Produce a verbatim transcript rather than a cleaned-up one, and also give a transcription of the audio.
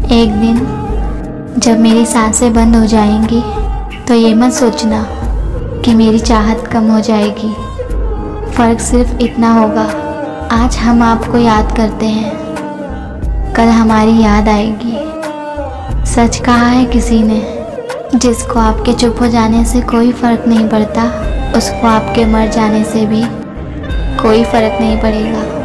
एक दिन जब मेरी सांसें बंद हो जाएंगी तो ये मत सोचना कि मेरी चाहत कम हो जाएगी। फ़र्क सिर्फ इतना होगा, आज हम आपको याद करते हैं, कल हमारी याद आएगी। सच कहा है किसी ने, जिसको आपके चुप हो जाने से कोई फ़र्क नहीं पड़ता, उसको आपके मर जाने से भी कोई फ़र्क नहीं पड़ेगा।